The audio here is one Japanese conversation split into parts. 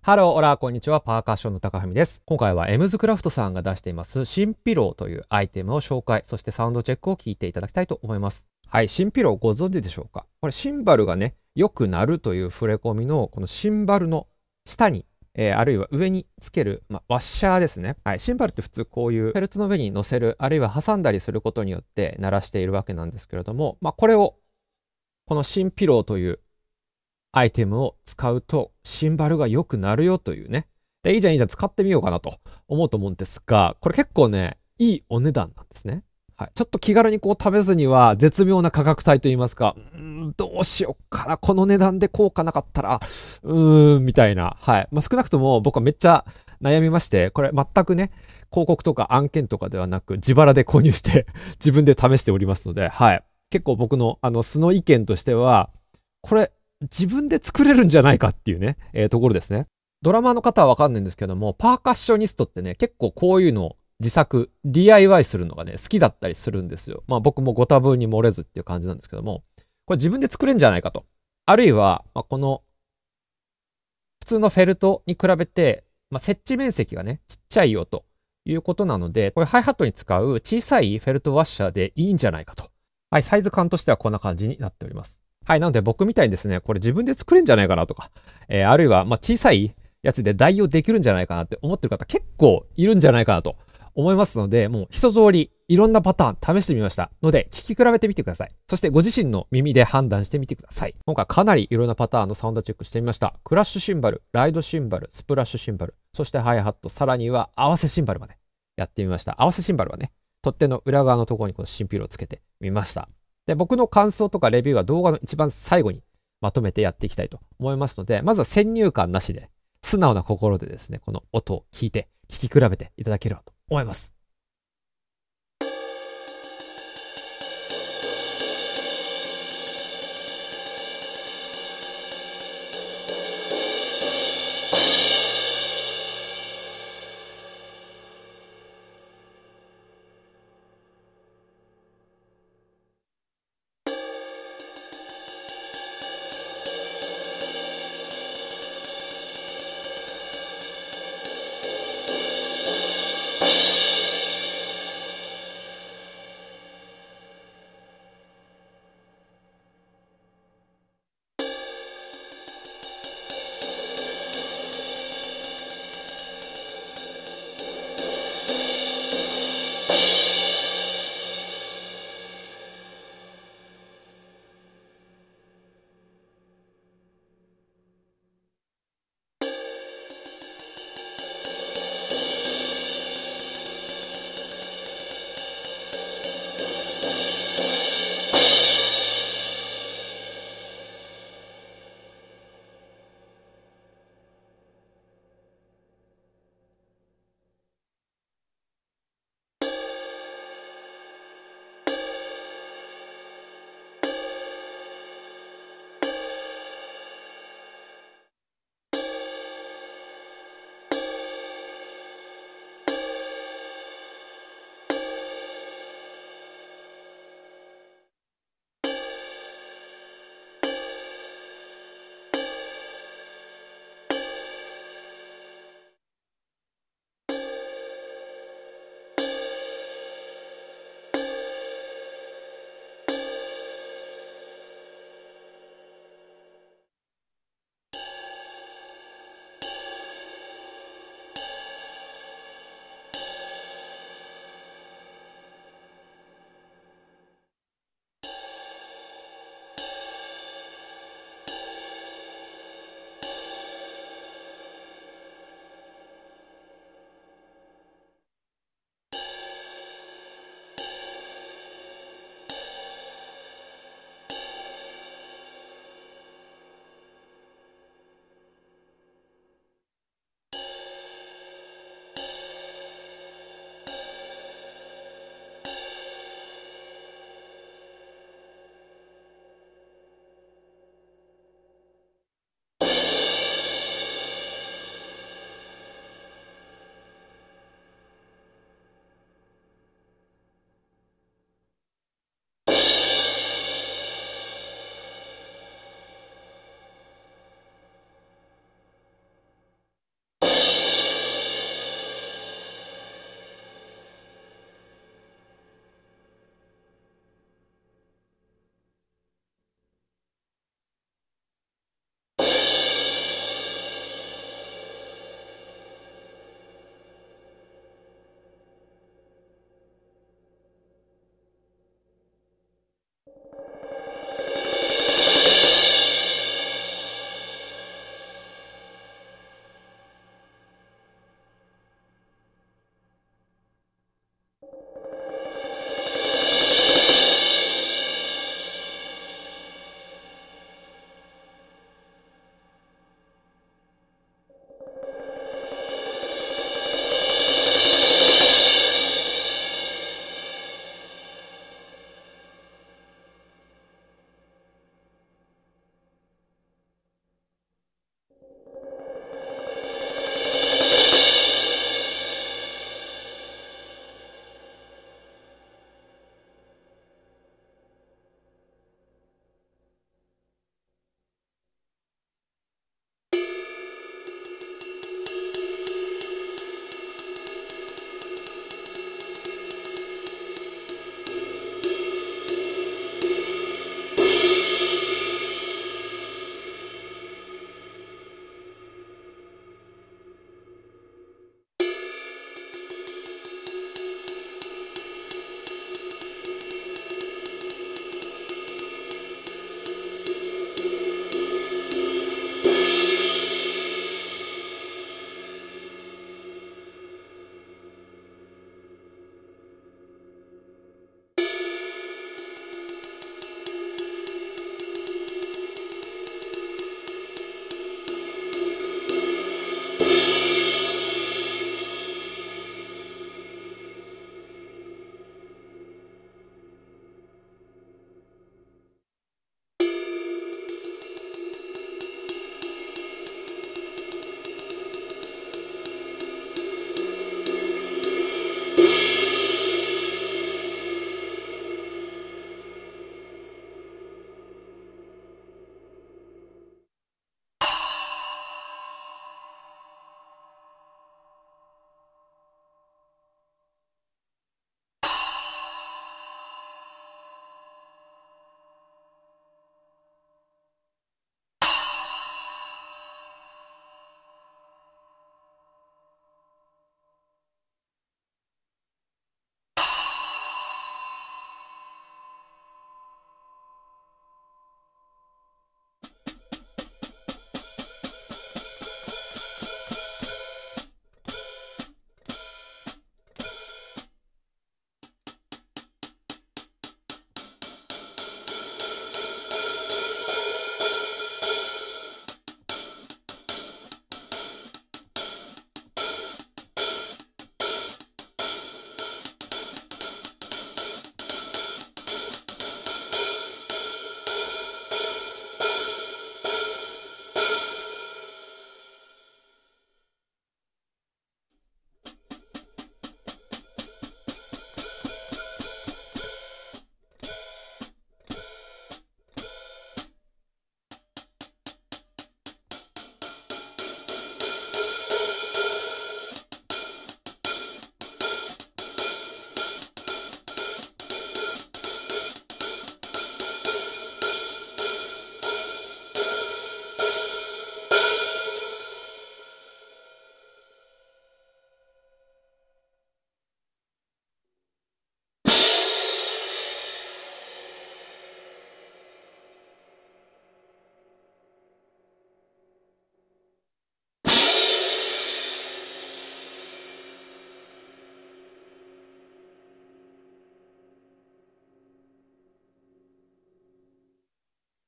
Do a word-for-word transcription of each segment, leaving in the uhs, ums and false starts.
ハロー、オラ、こんにちは。パーカッションの高文です。今回はエムズクラフトさんが出しています新ピローというアイテムを紹介、そしてサウンドチェックを聞いていただきたいと思います。はい、新ピローご存知でしょうか？これシンバルがね、良くなるという触れ込みのこのシンバルの下に、えー、あるいは上につける、まあ、ワッシャーですね。はい、シンバルって普通こういうフェルトの上に乗せる、あるいは挟んだりすることによって鳴らしているわけなんですけれども、まあ、これをこの新ピローというアイテムを使うとシンバルが良くなるよというね。で、いいじゃんいいじゃん使ってみようかなと思うと思うんですが、これ結構ね、いいお値段なんですね。はい。ちょっと気軽にこう試すには絶妙な価格帯といいますか、うーん、どうしようかな。この値段で効果なかったら、うーん、みたいな。はい。まあ、少なくとも僕はめっちゃ悩みまして、これ全くね、広告とか案件とかではなく、自腹で購入して自分で試しておりますので、はい。結構僕のあの素の意見としては、これ自分で作れるんじゃないかっていうね、えー、ところですね。ドラマーの方はわかんないんですけども、パーカッショニストってね、結構こういうのを自作、ディーアイワイ するのがね、好きだったりするんですよ。まあ僕もご多分に漏れずっていう感じなんですけども、これ自分で作れるんじゃないかと。あるいは、まあ、この、普通のフェルトに比べて、まあ、設置面積がね、ちっちゃいよということなので、これハイハットに使う小さいフェルトワッシャーでいいんじゃないかと。はい、サイズ感としてはこんな感じになっております。はい、なので僕みたいにですね、これ自分で作れるんじゃないかなとか、えー、あるいは、まあ、小さいやつで代用できるんじゃないかなって思ってる方結構いるんじゃないかなと思いますので、もう一通りいろんなパターン試してみましたので、聞き比べてみてください。そしてご自身の耳で判断してみてください。今回かなりいろんなパターンのサウンドチェックしてみました。クラッシュシンバル、ライドシンバル、スプラッシュシンバル、そしてハイハット、さらには合わせシンバルまでやってみました。合わせシンバルはね、取っ手の裏側のところにこの新ピローをつけてみました。で、僕の感想とかレビューは動画の一番最後にまとめてやっていきたいと思いますので、まずは先入観なしで、素直な心でですね、この音を聞いて、聞き比べていただければと思います。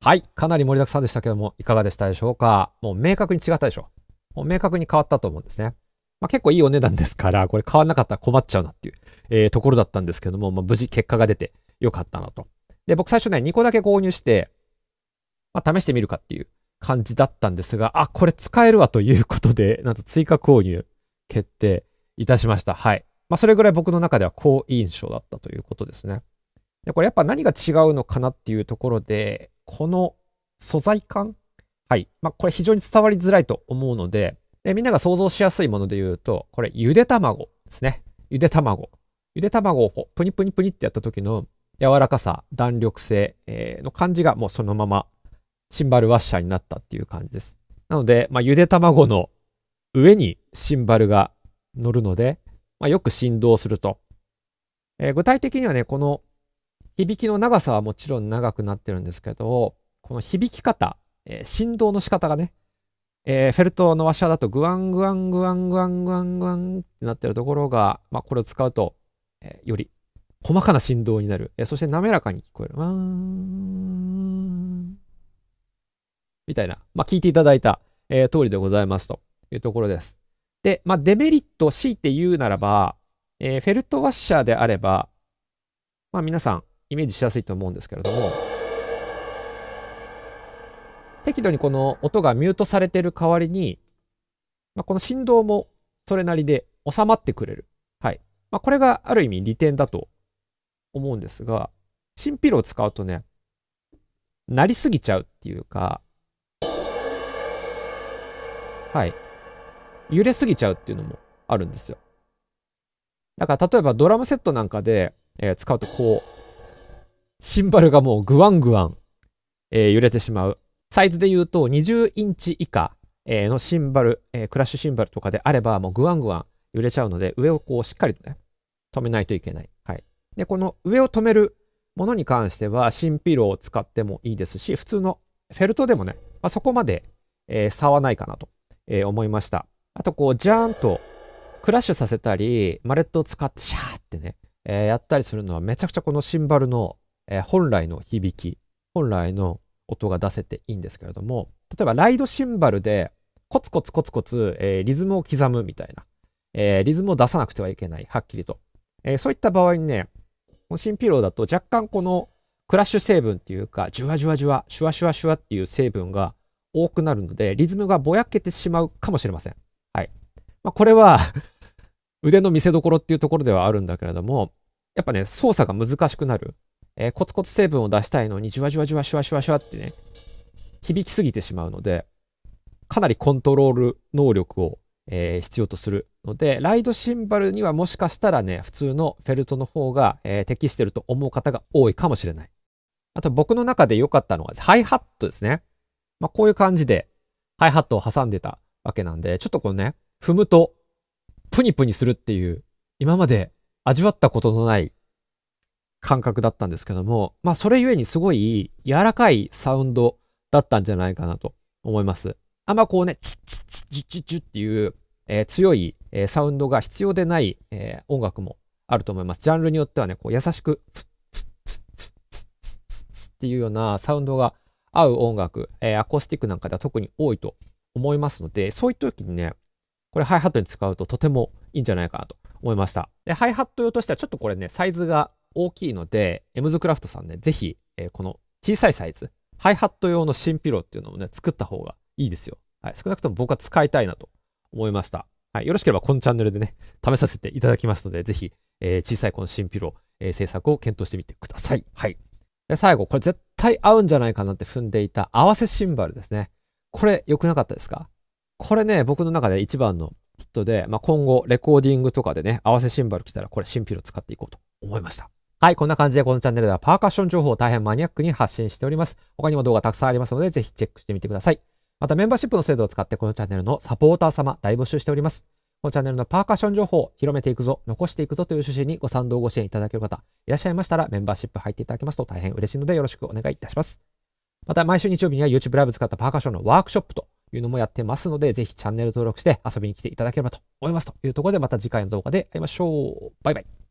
はい。かなり盛りだくさんでしたけども、いかがでしたでしょうか。もう明確に違ったでしょ。もう明確に変わったと思うんですね。まあ、結構いいお値段ですから、これ変わんなかったら困っちゃうなっていう、えーところだったんですけども、まあ、無事結果が出てよかったなと。で、僕最初ね、にこだけ購入して、まあ、試してみるかっていう感じだったんですが、あ、これ使えるわということで、なんと追加購入決定いたしました。はい。まあ、それぐらい僕の中では好印象だったということですね。で、これやっぱ何が違うのかなっていうところで、この素材感、はい。まあ、これ非常に伝わりづらいと思うので、でみんなが想像しやすいもので言うと、これゆで卵ですね。ゆで卵。ゆで卵をこうプニプニプニってやった時の柔らかさ、弾力性、えーの感じがもうそのままシンバルワッシャーになったっていう感じです。なので、まあ、ゆで卵の上にシンバルが乗るので、まあ、よく振動すると。えー具体的にはね、この響きの長さはもちろん長くなってるんですけど、この響き方、えー振動の仕方がね、えーフェルトのワッシャーだとグワングワングワングワングワングワンってなってるところが、まあ、これを使うと、えーより細かな振動になる。えーそして滑らかに聞こえる。ワーンみたいな、まあ、聞いていただいた、えー通りでございますというところです。で、まあ、デメリットを強いて言うならば、えーフェルトワッシャーであれば、まあ、皆さんイメージしやすいと思うんですけれども、適度にこの音がミュートされている代わりに、まあ、この振動もそれなりで収まってくれる。はい。まあ、これがある意味利点だと思うんですが、新ピローを使うとね、なりすぎちゃうっていうか、はい。揺れすぎちゃうっていうのもあるんですよ。だから例えばドラムセットなんかで、えー使うとこう、シンバルがもうグワングワン、えー揺れてしまう。サイズで言うとにじゅうインチ以下えーのシンバル、えークラッシュシンバルとかであればもうグワングワン揺れちゃうので、上をこうしっかりとね、止めないといけない。はい。で、この上を止めるものに関しては、新ピローを使ってもいいですし、普通のフェルトでもね、まあ、そこまで、えー差はないかなと、えー思いました。あと、こう、ジャーンとクラッシュさせたり、マレットを使ってシャーってね、えーやったりするのはめちゃくちゃこのシンバルの、えー本来の響き、本来の音が出せていいんですけれども、例えばライドシンバルでコツコツコツコツ、えーリズムを刻むみたいな、えーリズムを出さなくてはいけない、はっきりと。えーそういった場合にね、この新ピローだと若干このクラッシュ成分っていうか、ジュワジュワジュワ、シュワシュワシュワっていう成分が多くなるので、リズムがぼやけてしまうかもしれません。はい。まあ、これは腕の見せ所っていうところではあるんだけれども、やっぱね、操作が難しくなる。えーコツコツ成分を出したいのに、ジュワジュワジュワシュワシュワシュワってね、響きすぎてしまうので、かなりコントロール能力を、えー必要とするので、ライドシンバルにはもしかしたらね、普通のフェルトの方が、えー適してると思う方が多いかもしれない。あと僕の中で良かったのはハイハットですね。まあ、こういう感じでハイハットを挟んでたわけなんで、ちょっとこのね、踏むとプニプニするっていう、今まで味わったことのない感覚だったんですけども、まあそれゆえにすごい柔らかいサウンドだったんじゃないかなと思います。あんまこうね、チッチッチッチッチッチッっていう、えー強い、えーサウンドが必要でない、えー音楽もあると思います。ジャンルによってはね、こう優しく、フッフッフッフッツッツッツッツッっていうようなサウンドが合う音楽、えーアコースティックなんかでは特に多いと思いますので、そういった時にね、これハイハットに使うととてもいいんじゃないかなと思いました。で、ハイハット用としてはちょっとこれね、サイズが大きいので、エムズクラフトさんね、ぜひ、えーこの小さいサイズ、ハイハット用の新ピローっていうのをね、作った方がいいですよ。はい、少なくとも僕は使いたいなと思いました。はい、よろしければこのチャンネルでね、試させていただきますので、ぜひ、えー小さいこの新ピロー、えー制作を検討してみてください。はい。で、最後、これ絶対合うんじゃないかなって踏んでいた合わせシンバルですね。これ良くなかったですか？これね、僕の中で一番のヒットで、まあ、今後、レコーディングとかでね、合わせシンバル来たら、これ、新ピロー使っていこうと思いました。はい、こんな感じで、このチャンネルではパーカッション情報を大変マニアックに発信しております。他にも動画たくさんありますので、ぜひチェックしてみてください。また、メンバーシップの制度を使って、このチャンネルのサポーター様、大募集しております。このチャンネルのパーカッション情報を広めていくぞ、残していくぞという趣旨にご賛同ご支援いただける方、いらっしゃいましたら、メンバーシップ入っていただけますと大変嬉しいので、よろしくお願いいたします。また、毎週日曜日には YouTube ライブ使ったパーカッションのワークショップというのもやってますので、ぜひチャンネル登録して遊びに来ていただければと思いますというところで、また次回の動画で会いましょう。バイバイ。